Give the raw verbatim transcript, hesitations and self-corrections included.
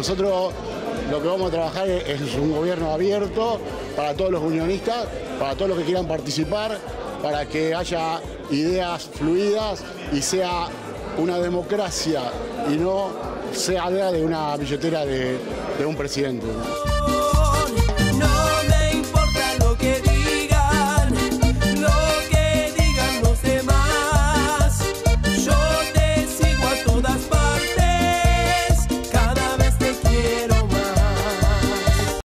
nosotros lo que vamos a trabajar es un gobierno abierto para todos los unionistas, para todos los que quieran participar, para que haya ideas fluidas y sea una democracia y no sea de una billetera de, de un presidente.